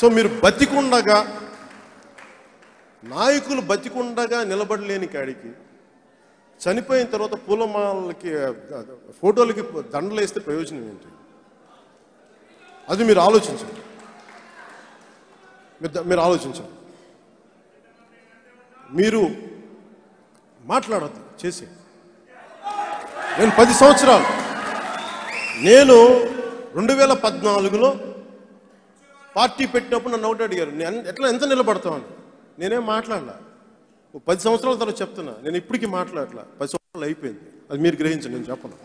So మీరు బతికుండగా, నాయకులు బతికుండగా నిలబడలేని కాడికి చనిపోయిన తర్వాత పూలమాలకి ఫోటోలకి దండలు వేస్తే ప్రయోజనం ఏంటి? అది మీరు ఆలోచించండి. మీరు ఆలోచించండి. మీరు మాట్లాడద్దు చేసి. నేను 10 సంవత్సరాలు, నేను 2014లో పార్టీ పెట్టినప్పుడు నన్ను ఒకటి అడిగారు, నేను ఎంత నిలబడతామని. నేనేం మాట్లాడలా. 10 సంవత్సరాల తర్వాత చెప్తున్నా, నేను ఇప్పటికీ మాట్లాడలా. 10 సంవత్సరాలు అయిపోయింది. అది మీరు గ్రహించండి, నేను చెప్పను.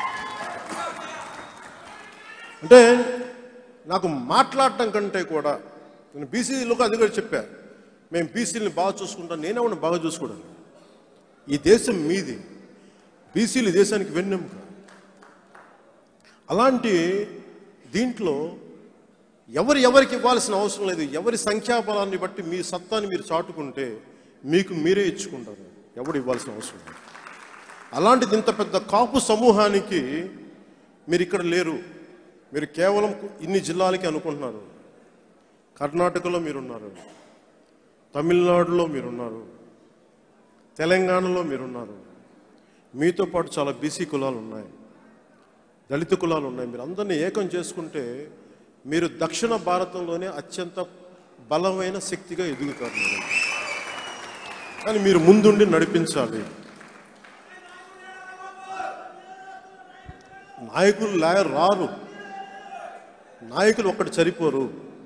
అంటే నాకు మాట్లాడటం కంటే కూడా, నేను బీసీలకు అది కూడా చెప్పా, మేము బీసీలని బాగా చూసుకుంటాం. నేనేమన్నా బాగా చూసుకోవడం? ఈ దేశం మీది, బీసీలు దేశానికి వెన్నెముక. అలాంటి దీంట్లో ఎవరికి ఇవ్వాల్సిన అవసరం లేదు. ఎవరి సంఖ్యాబలాన్ని బట్టి మీ సత్తాన్ని మీరు చాటుకుంటే మీకు మీరే ఇచ్చుకుంటారు. ఎవరు ఇవ్వాల్సిన అవసరం లేదు. అలాంటిది ఇంత పెద్ద కాపు సమూహానికి మీరు ఇక్కడ లేరు. మీరు కేవలం ఇన్ని జిల్లాలకి అనుకుంటున్నారు. కర్ణాటకలో మీరున్నారు, తమిళనాడులో మీరున్నారు, తెలంగాణలో మీరున్నారు. మీతో పాటు చాలా బీసీ కులాలు ఉన్నాయి, దళిత కులాలు ఉన్నాయి. మీరు అందరినీ ఏకం చేసుకుంటే మీరు దక్షిణ భారతంలోనే అత్యంత బలమైన శక్తిగా ఎదుగుతారు. కానీ మీరు ముందుండి నడిపించాలి. నాయకులు రారు, నాయకులు ఒక్కటి సరిపోరు.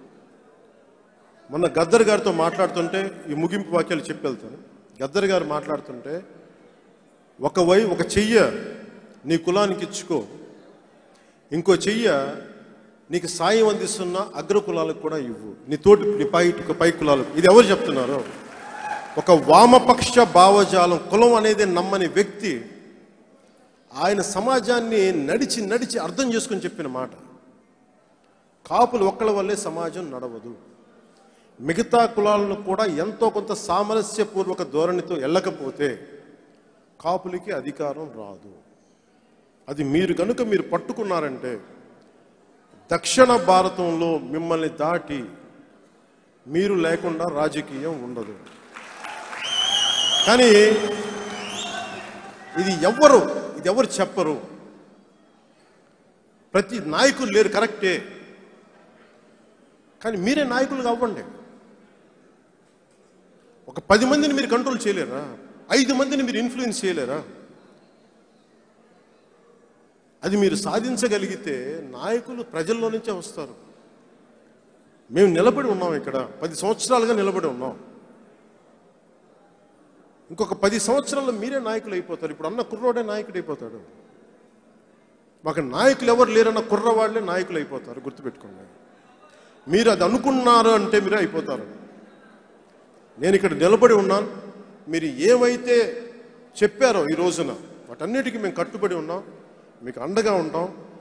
మొన్న గద్దర్ గారితో మాట్లాడుతుంటే ఈ ముగింపు వాక్యాలు చెప్పి వెళ్తాను. గద్దర్ గారు మాట్లాడుతుంటే, ఒక చెయ్య నీ కులానికి ఇచ్చుకో, ఇంకో చెయ్య నీకు సాయం అందిస్తున్న అగ్ర కులాలకు కూడా ఇవ్వు, నీ పై కులాలకు. ఇది ఎవరు చెప్తున్నారు? ఒక వామపక్ష భావజాలం, కులం అనేది నమ్మని వ్యక్తి ఆయన సమాజాన్ని నడిచి అర్థం చేసుకుని చెప్పిన మాట. కాపులు ఒక్కళ్ళ వల్లే సమాజం నడవదు. మిగతా కులాలను కూడా ఎంతో కొంత సామరస్యపూర్వక ధోరణితో వెళ్ళకపోతే కాపులకి అధికారం రాదు. అది మీరు కనుక మీరు పట్టుకున్నారంటే దక్షిణ భారతంలో మిమ్మల్ని దాటి మీరు లేకుండా రాజకీయం ఉండదు. కానీ ఇది ఎవరు చెప్పరు. ప్రతి నాయకులు లేరు, కరెక్టే. కానీ మీరే నాయకులుగా అవ్వండి. ఒక 10 మందిని మీరు కంట్రోల్ చేయలేరా? 5 మందిని మీరు ఇన్ఫ్లుయెన్స్ చేయలేరా? అది మీరు సాధించగలిగితే నాయకులు ప్రజల్లో నుంచే వస్తారు. మేము నిలబడి ఉన్నాం ఇక్కడ, 10 సంవత్సరాలుగా నిలబడి ఉన్నాం. ఇంకొక 10 సంవత్సరాల్లో మీరే నాయకులు అయిపోతారు. ఇప్పుడు అన్న కుర్రోడే నాయకుడు అయిపోతాడు. మాకు నాయకులు ఎవరు లేరన్న కుర్రవాళ్లే నాయకులు అయిపోతారు. గుర్తుపెట్టుకోండి. మీరు అది అనుకున్నారు అంటే మీరే అయిపోతారు. నేను ఇక్కడ నిలబడి ఉన్నాను. మీరు ఏమైతే చెప్పారో ఈ రోజున వాటన్నిటికీ మేము కట్టుబడి ఉన్నాం. మీకు అండగా ఉంటాం.